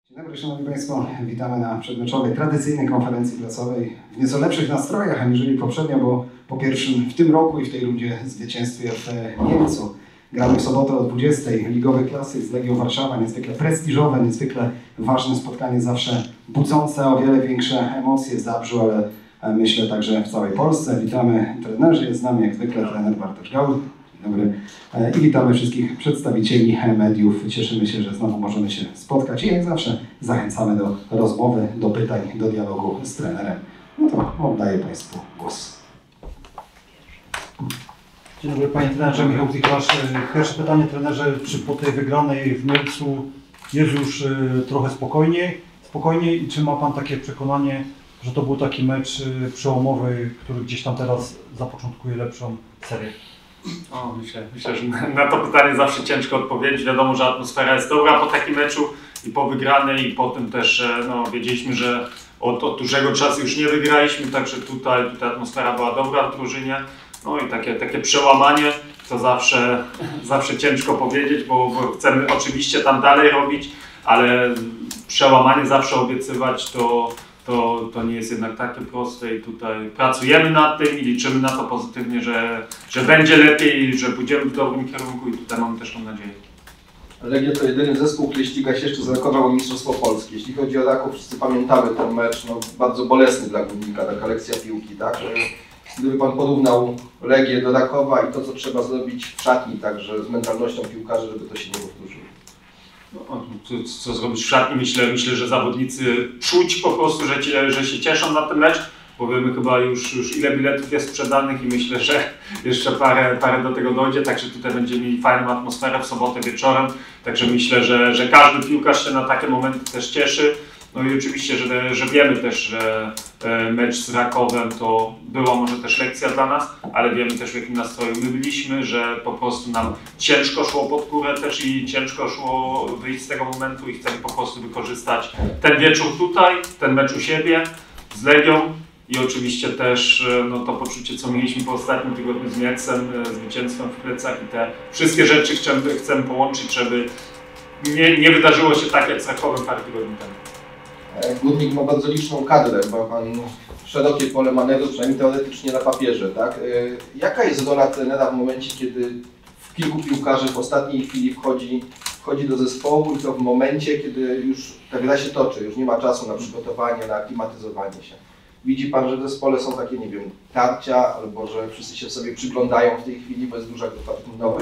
Dzień dobry, szanowni państwo. Witamy na przedmeczowej, tradycyjnej konferencji prasowej w nieco lepszych nastrojach aniżeli poprzednio, bo po pierwszym w tym roku i w tej rundzie zwycięstwie w Mielcu. Gramy w sobotę o 20. Ligowy klasyk z Legią Warszawa. Niezwykle prestiżowe, niezwykle ważne spotkanie, zawsze budzące o wiele większe emocje w Zabrzu, ale myślę także w całej Polsce. Witamy trenerzy, jest z nami jak zwykle trener Bartosz Gaul. Dzień dobry. I witamy wszystkich przedstawicieli mediów. Cieszymy się, że znowu możemy się spotkać i jak zawsze zachęcamy do rozmowy, do pytań, do dialogu z trenerem. No to oddaję Państwu głos. Dzień dobry Panie Trenerze, Michał Ziklarz. Pierwsze pytanie trenerze, czy po tej wygranej w Mielcu jest już trochę spokojniej i czy ma Pan takie przekonanie, że to był taki mecz przełomowy, który gdzieś tam teraz zapoczątkuje lepszą serię? Myślę, że na to pytanie zawsze ciężko odpowiedzieć. Wiadomo, że atmosfera jest dobra po takim meczu i po wygranej i po tym też wiedzieliśmy, że od dużego czasu już nie wygraliśmy, także tutaj atmosfera była dobra w drużynie. No i takie przełamanie to zawsze ciężko powiedzieć, bo chcemy oczywiście tam dalej robić, ale przełamanie zawsze obiecywać to nie jest jednak takie proste i tutaj pracujemy nad tym i liczymy na to pozytywnie, że będzie lepiej, że pójdziemy w dobrym kierunku i tutaj mamy też tą nadzieję. Legia to jedyny zespół, który ściga się jeszcze z Rakowa o Mistrzostwo Polskie. Jeśli chodzi o Raków, wszyscy pamiętamy ten mecz, bardzo bolesny dla Górnika, taka lekcja piłki, tak? Gdyby Pan porównał Legię do Rakowa i to, co trzeba zrobić w szatni, także z mentalnością piłkarzy, żeby to się nie powtórzyło. Co zrobić w szatni? Myślę, że zawodnicy czuć po prostu, że się cieszą na ten mecz, bo wiemy chyba już ile biletów jest sprzedanych i myślę, że jeszcze parę do tego dojdzie, także tutaj będziemy mieli fajną atmosferę w sobotę wieczorem, także myślę, że każdy piłkarz się na takie momenty też cieszy. No i oczywiście, że wiemy też, że mecz z Rakowem to była może też lekcja dla nas, ale wiemy też, w jakim nastroju my byliśmy, że po prostu nam ciężko szło pod górę też i ciężko szło wyjść z tego momentu i chcemy po prostu wykorzystać ten wieczór tutaj, ten mecz u siebie z Legią i oczywiście też to poczucie, co mieliśmy po ostatnim tygodniu z Mielcem, zwycięstwem w plecach i te wszystkie rzeczy chcemy połączyć, żeby nie wydarzyło się tak jak z Rakowem parę tygodni temu. Górnik ma bardzo liczną kadrę, ma Pan szerokie pole manewru, przynajmniej teoretycznie na papierze, tak? Jaka jest rola trenera w momencie, kiedy w kilku piłkarzy w ostatniej chwili wchodzi do zespołu i to w momencie, kiedy już ta gra się toczy, już nie ma czasu na przygotowanie, na aklimatyzowanie się? Widzi Pan, że w zespole są takie, nie wiem, tarcia, albo że wszyscy się sobie przyglądają w tej chwili, bo jest duża grupa nowych?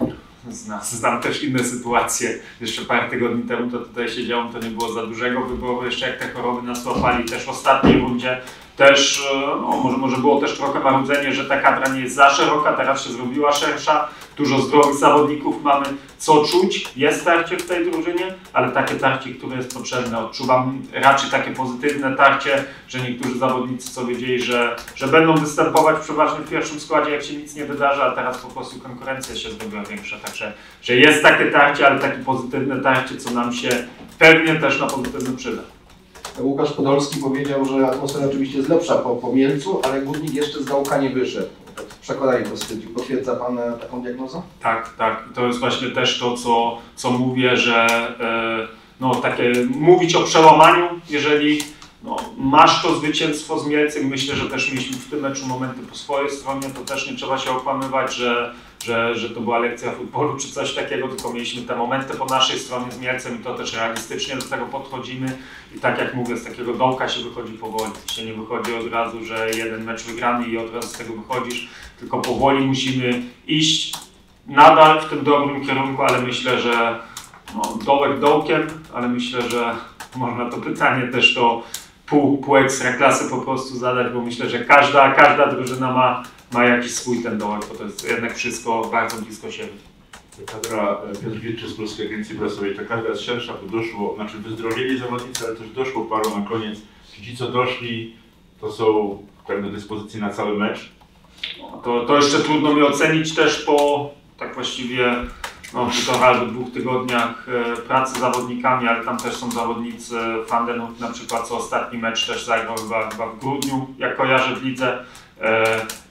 Znam też inne sytuacje. Jeszcze parę tygodni temu to tutaj siedziałem, to nie było za dużego wyboru. Jeszcze jak te choroby nas łapali, też w ostatniej rundzie też, może było też trochę marudzenie, że ta kadra nie jest za szeroka, teraz się zrobiła szersza. Dużo zdrowych zawodników mamy, co czuć, jest tarcie w tej drużynie, ale takie tarcie, które jest potrzebne. Odczuwam raczej takie pozytywne tarcie, że niektórzy zawodnicy co wiedzieli, że będą występować przeważnie w pierwszym składzie, jak się nic nie wydarzy, a teraz po prostu konkurencja się zrobiła większa. Także, że jest takie tarcie, ale takie pozytywne tarcie, co nam się pewnie też na pozytywnym przyda. Łukasz Podolski powiedział, że atmosfera oczywiście jest lepsza po Mielcu, ale Górnik jeszcze z dołka nie wyszedł. Przekonanie to stwierdził. Potwierdza Pan taką diagnozę? Tak. To jest właśnie też to, co mówię, że takie mówić o przełamaniu, jeżeli masz to zwycięstwo z Mielcem. Myślę, że też mieliśmy w tym meczu momenty po swojej stronie, to też nie trzeba się okłamywać, że to była lekcja futbolu czy coś takiego, tylko mieliśmy te momenty po naszej stronie z Mielcem i to też realistycznie do tego podchodzimy i tak jak mówię, z takiego dołka się wychodzi powoli, się nie wychodzi od razu, że jeden mecz wygrany i od razu z tego wychodzisz, tylko powoli musimy iść nadal w tym dobrym kierunku, ale myślę, że dołek dołkiem, ale myślę, że można to pytanie też to pół ekstraklasy po prostu zadać, bo myślę, że każda drużyna ma jakiś swój ten dołek, bo to jest jednak wszystko bardzo blisko siebie. Kadra Piotr Witczy z Polskiej Agencji Prasowej, ta kadra jest szersza, bo doszło, wyzdrowieli zawodnicy, ale też doszło paru na koniec. Ci, co doszli, to są tak do dyspozycji na cały mecz. To jeszcze trudno mi ocenić też po tak właściwie 1,5 albo 2 tygodniach pracy z zawodnikami, ale tam też są zawodnicy, Van den Hut na przykład, co ostatni mecz też zagrał chyba w grudniu, jak kojarzę w lidze.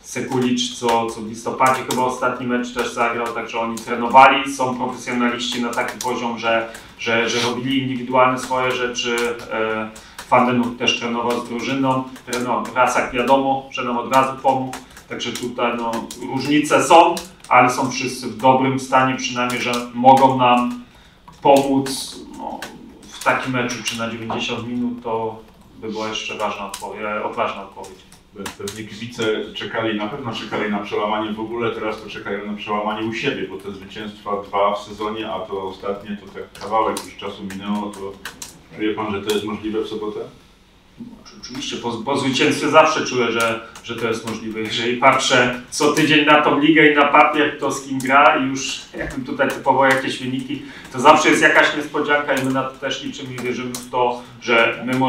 Sekulicz, co w listopadzie chyba ostatni mecz też zagrał, także oni trenowali, są profesjonaliści na taki poziom, że robili indywidualne swoje rzeczy. Van den Hoof też trenował z drużyną, Rasak wiadomo, że nam od razu pomógł, także tutaj no, różnice są, ale są wszyscy w dobrym stanie, przynajmniej, że mogą nam pomóc no, w takim meczu, czy na 90 minut, to by była jeszcze odważna odpowiedź. Pewnie kibice na pewno czekali na przełamanie w ogóle, teraz to czekają na przełamanie u siebie, bo te zwycięstwa 2 w sezonie, a to ostatnie, to tak kawałek już czasu minęło, to czuje pan, że to jest możliwe w sobotę? Oczywiście po zwycięstwie zawsze czuję, że to jest możliwe. Jeżeli patrzę co tydzień na tą ligę i na papier, kto z kim gra i już jakbym tutaj typowo jakieś wyniki, to zawsze jest jakaś niespodzianka i my na to też liczymy i wierzymy w to, że my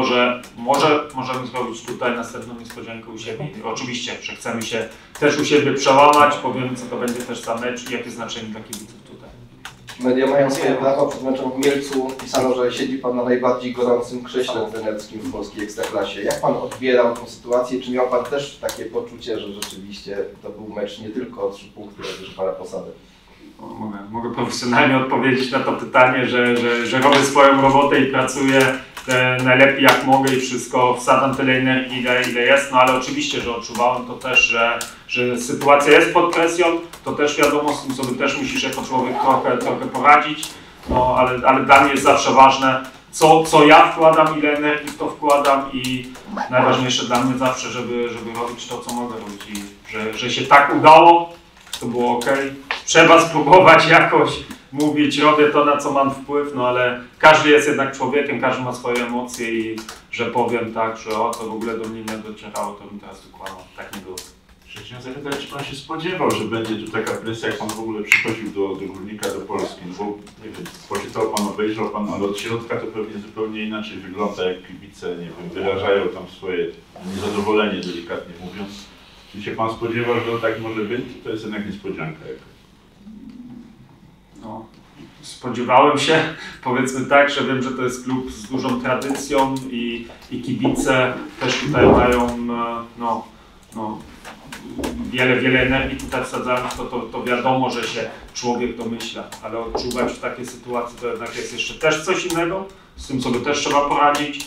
możemy zrobić tutaj następną niespodziankę u siebie. I oczywiście, że chcemy się też u siebie przełamać, powiemy co to będzie też za mecz i jakie znaczenie dla kibiców tutaj. Media mają swoje prawo. Przed meczem w Mielcu pisano, że siedzi pan na najbardziej gorącym krześle trenerskim w polskiej Ekstraklasie. Jak pan odbierał tę sytuację? Czy miał pan też takie poczucie, że rzeczywiście to był mecz nie tylko o 3 punkty, ale też parę posadek? Mogę profesjonalnie odpowiedzieć na to pytanie, że robię swoją robotę i pracuję najlepiej jak mogę i wszystko, wsadzam tyle energii, ile jest, no ale oczywiście, że odczuwałem to też, że sytuacja jest pod presją, to też wiadomo, z tym sobie też musisz jako człowiek trochę poradzić, no ale dla mnie jest zawsze ważne, co ja wkładam, ile energii w to wkładam i najważniejsze dla mnie zawsze, żeby robić to, co mogę robić i że się tak udało, to było ok. Trzeba spróbować jakoś mówić, robię to, na co mam wpływ, no ale każdy jest jednak człowiekiem, każdy ma swoje emocje i że powiem tak, że to w ogóle do mnie nie docierało, to bym teraz wykłamał. Tak nie było. Chciałem zapytać, czy pan się spodziewał, że będzie tu taka presja, jak pan w ogóle przychodził do Górnika, do Polski? No bo nie wiem, poczytał pan, obejrzał pan, ale od środka to pewnie zupełnie inaczej wygląda, jak kibice, nie wiem, wyrażają tam swoje niezadowolenie, delikatnie mówiąc. Czy się pan spodziewał, że tak może być? To jest jednak niespodzianka jakaś. No, spodziewałem się, powiedzmy tak, że wiem, że to jest klub z dużą tradycją i kibice też tutaj mają wiele energii tutaj wsadzają, to wiadomo, że się człowiek domyśla, ale odczuwać w takiej sytuacji to jednak jest jeszcze też coś innego, z tym sobie też trzeba poradzić.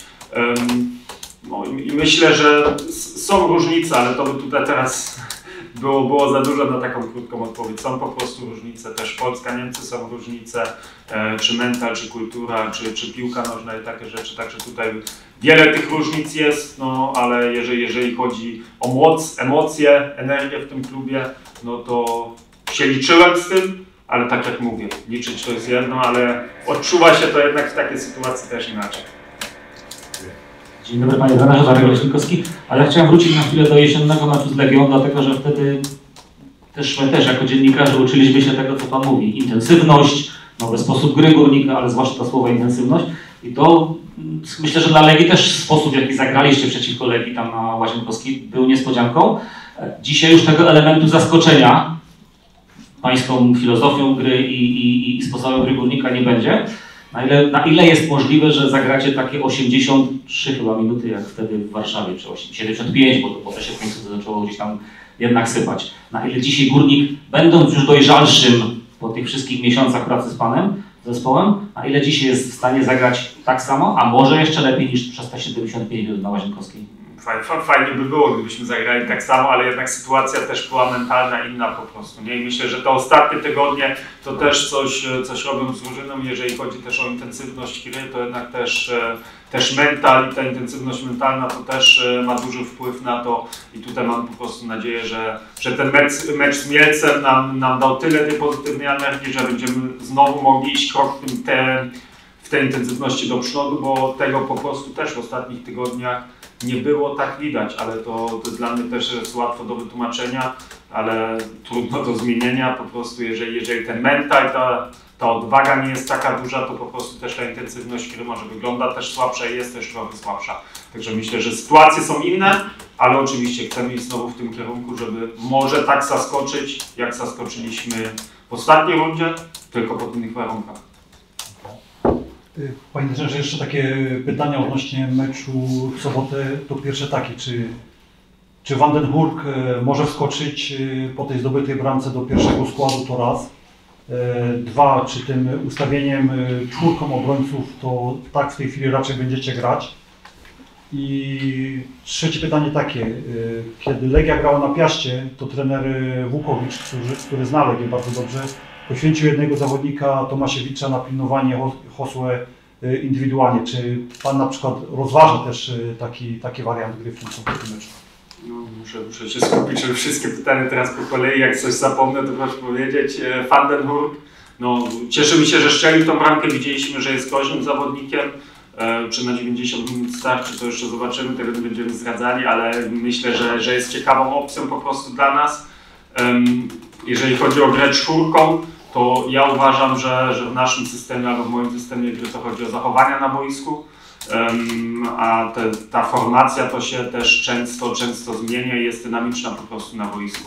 No i myślę, że są różnice, ale to by tutaj teraz było za dużo na taką krótką odpowiedź. Są po prostu różnice, też Polska, Niemcy są różnice, czy mental, czy kultura, czy piłka nożna i takie rzeczy, także tutaj wiele tych różnic jest, no ale jeżeli chodzi o moc, emocje, energię w tym klubie, no to się liczyłem z tym, ale tak jak mówię, liczyć to jest jedno, ale odczuwa się to jednak w takiej sytuacji też inaczej. Dzień dobry panie trenerze, Darek Leśnikowski, ale chciałem wrócić na chwilę do jesiennego meczu z Legią, dlatego że wtedy my też jako dziennikarze uczyliśmy się tego, co pan mówi. Intensywność, nowy sposób gry Górnika, ale zwłaszcza to słowo intensywność. I to myślę, że dla Legii też sposób, w jaki zagraliście przeciwko Legii tam na Łazienkowskiej był niespodzianką. Dzisiaj już tego elementu zaskoczenia pańską filozofią gry i sposobem gry Górnika nie będzie. Na ile jest możliwe, że zagracie takie 83 chyba minuty, jak wtedy w Warszawie, czy 75, bo to potem się w końcu zaczęło gdzieś tam jednak sypać. Na ile dzisiaj Górnik, będąc już dojrzalszym po tych wszystkich miesiącach pracy z panem, zespołem, na ile dzisiaj jest w stanie zagrać tak samo, a może jeszcze lepiej niż przez te 75 minut na Łazienkowskiej? Fajnie by było, gdybyśmy zagrali tak samo, ale jednak sytuacja też była mentalna, inna po prostu. Nie? I myślę, że te ostatnie tygodnie to też coś robią z drużyną. Jeżeli chodzi też o intensywność gry, to jednak też mental i ta intensywność mentalna to też ma duży wpływ na to. I tutaj mam po prostu nadzieję, że ten mecz z Mielcem nam dał tyle tej pozytywnej energii, że będziemy znowu mogli iść krok w tej intensywności do przodu, bo tego po prostu też w ostatnich tygodniach nie było tak widać, ale to dla mnie też jest łatwo do wytłumaczenia, ale trudno do zmienienia. Po prostu jeżeli ten mental, ta odwaga nie jest taka duża, to po prostu też ta intensywność gry może wygląda też słabsza i jest też trochę słabsza. Także myślę, że sytuacje są inne, ale oczywiście chcemy iść znowu w tym kierunku, żeby może tak zaskoczyć, jak zaskoczyliśmy w ostatniej rundzie, tylko pod innych warunkach. Panie trenerze, jeszcze takie pytania odnośnie meczu w sobotę. To pierwsze takie, czy Czy Van den Hurk może wskoczyć po tej zdobytej bramce do pierwszego składu, to raz. 2, czy tym ustawieniem 4 obrońców to tak w tej chwili raczej będziecie grać. I trzecie pytanie takie, kiedy Legia grała na Piaście, to trener Wukowicz, który zna Legię bardzo dobrze, poświęcił jednego zawodnika, Tomasiewicza, na pilnowanie Josue indywidualnie. Czy Pan na przykład rozważa też taki wariant gry w tym meczu? No, muszę się skupić, żeby wszystkie pytania teraz po kolei, jak coś zapomnę, to proszę powiedzieć. Van den Hurk, no, cieszymy się, że strzelił tą bramkę, widzieliśmy, że jest groźnym zawodnikiem. Czy na 90 minut starczy, to jeszcze zobaczymy, tego nie będziemy zdradzali, ale myślę, że jest ciekawą opcją po prostu dla nas. Jeżeli chodzi o grę 4, to ja uważam, że w naszym systemie, albo w moim systemie gry, to chodzi o zachowania na boisku, a ta formacja to się też często zmienia i jest dynamiczna po prostu na boisku.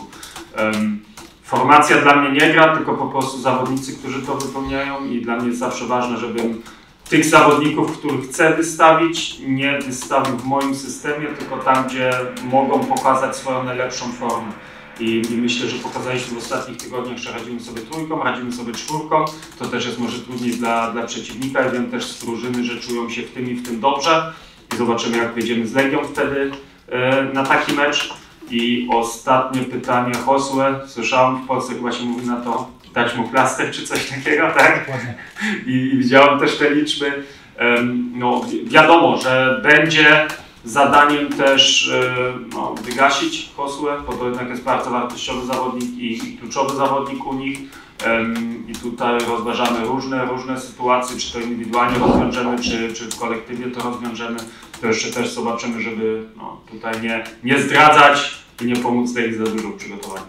Formacja dla mnie nie gra, tylko po prostu zawodnicy, którzy to wypełniają, i dla mnie jest zawsze ważne, żebym tych zawodników, których chcę wystawić, nie wystawił w moim systemie, tylko tam, gdzie mogą pokazać swoją najlepszą formę. I myślę, że pokazaliśmy w ostatnich tygodniach, że radzimy sobie 3, radzimy sobie 4. To też jest może trudniej dla przeciwnika. Ja wiem też z drużyny, że czują się w tym i w tym dobrze. I zobaczymy, jak wyjdziemy z Legią wtedy na taki mecz. I ostatnie pytanie, Josue. Słyszałem, w Polsce chyba się mówi na to, dać mu plaster czy coś takiego, tak? Dokładnie. I widziałem też te liczby. No, wiadomo, że będzie zadaniem też wygasić Josue, bo to jednak jest bardzo wartościowy zawodnik i kluczowy zawodnik u nich. I tutaj rozważamy różne sytuacje, czy to indywidualnie rozwiążemy, czy w kolektywie to rozwiążemy. To jeszcze też zobaczymy, żeby tutaj nie zdradzać i nie pomóc tej za dużo w przygotowaniu.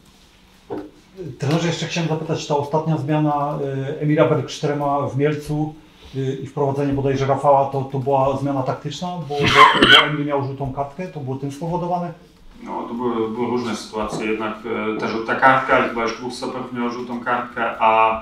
Trenerze, jeszcze chciałem zapytać, ta ostatnia zmiana Emila Bergströma w Mielcu i wprowadzenie bodajże Rafała, to była zmiana taktyczna, bo Emil miał żółtą kartkę, to było tym spowodowane? No, to były różne sytuacje, jednak ta żółta kartka, chyba już 2 stoperów miał żółtą kartkę, a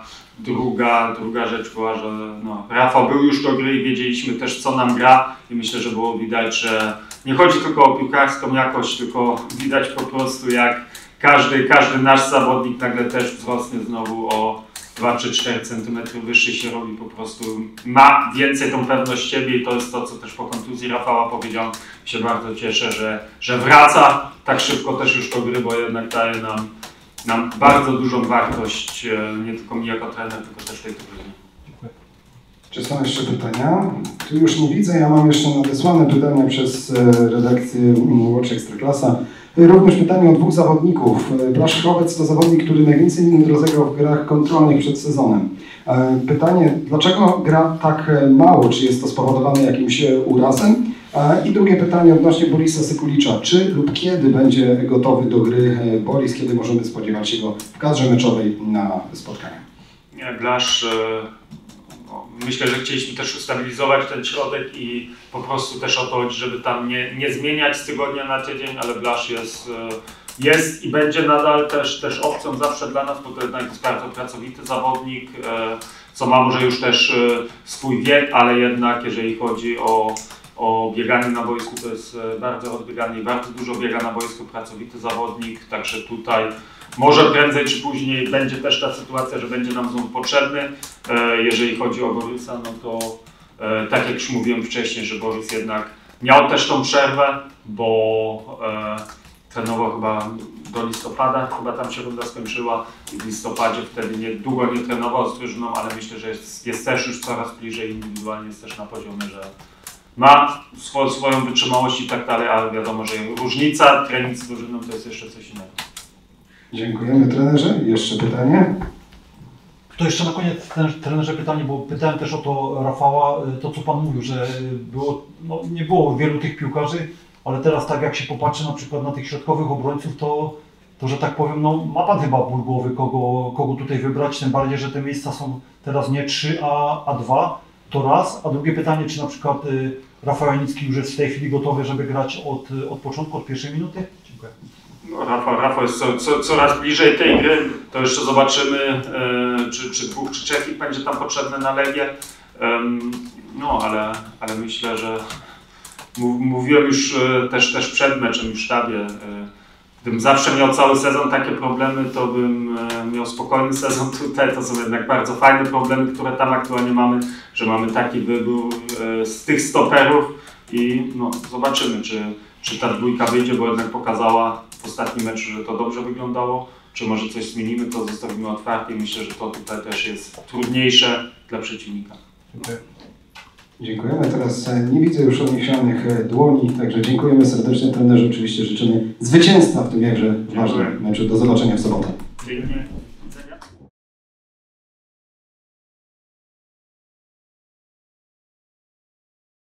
druga rzecz była, że Rafał był już do gry i wiedzieliśmy też, co nam gra, i myślę, że było widać, że nie chodzi tylko o piłkarską jakość, tylko widać po prostu, jak każdy nasz zawodnik nagle też wzrosnie znowu o 2 czy 4 cm wyższy, się robi, po prostu ma więcej tą pewność siebie, i to jest to, co też po kontuzji Rafała powiedział. Się bardzo cieszę, że wraca tak szybko też już do gry, bo jednak daje nam bardzo dużą wartość, nie tylko mi jako trener, tylko też tej drużynie. Czy są jeszcze pytania? Tu już nie widzę, ja mam jeszcze nadesłane pytania przez redakcję Watch Ekstraklasa. Również pytanie o 2 zawodników. Blaszkowiec to zawodnik, który najwięcej minut rozegrał w grach kontrolnych przed sezonem. Pytanie, dlaczego gra tak mało? Czy jest to spowodowane jakimś urazem? I drugie pytanie odnośnie Borisa Sekulicza. Czy lub kiedy będzie gotowy do gry Boris? Kiedy możemy spodziewać się go w kadrze meczowej na spotkaniu? Nie, Blasz, myślę, że chcieliśmy też ustabilizować ten środek i po prostu też o to chodzi, żeby tam nie zmieniać z tygodnia na tydzień, ale Blasz jest i będzie nadal też opcją zawsze dla nas, bo to jednak jest bardzo pracowity zawodnik, co ma może już też swój wiek, ale jednak jeżeli chodzi o bieganie na boisku, to jest bardzo odbiegany i bardzo dużo biega na boisku, pracowity zawodnik, także tutaj może prędzej czy później będzie też ta sytuacja, że będzie nam znowu potrzebny. Jeżeli chodzi o Borysa, no to tak jak już mówiłem wcześniej, że Borys jednak miał też tą przerwę, bo trenował chyba do listopada, chyba tam się runda skończyła i w listopadzie wtedy długo nie trenował z drużyną, ale myślę, że jest też już coraz bliżej, indywidualnie jest też na poziomie, że ma swoją wytrzymałość i tak dalej, ale wiadomo, że różnica trening z drużyną to jest jeszcze coś innego. Dziękujemy trenerze. Jeszcze pytanie? To jeszcze na koniec, trenerze, pytanie, bo pytałem też o to Rafała, to co Pan mówił, że nie było wielu tych piłkarzy, ale teraz tak jak się popatrzy na przykład na tych środkowych obrońców, to że tak powiem, ma Pan chyba ból głowy, kogo tutaj wybrać, tym bardziej, że te miejsca są teraz nie 3, a 2, to raz. A drugie pytanie, czy na przykład Rafał Janicki już jest w tej chwili gotowy, żeby grać od początku, od pierwszej minuty? Dziękuję. No, Rafał jest coraz bliżej tej gry, to jeszcze zobaczymy, czy 2 czy 3 będzie tam potrzebne na Legię. Ale myślę, że Mówiłem już też przed meczem w sztabie, gdybym zawsze miał cały sezon takie problemy, to bym miał spokojny sezon tutaj. To są jednak bardzo fajne problemy, które tam aktualnie mamy, że mamy taki wybór z tych stoperów i no, zobaczymy, czy ta dwójka wyjdzie, bo jednak pokazała w ostatnim meczu, że to dobrze wyglądało. Czy może coś zmienimy, to zostawimy otwarte i myślę, że to tutaj też jest trudniejsze dla przeciwnika. Dziękujemy. Teraz nie widzę już odniesionych dłoni, także dziękujemy serdecznie trenerze. Oczywiście życzymy zwycięstwa w tym jakże ważnym meczu. Do zobaczenia w sobotę. Dziękuję.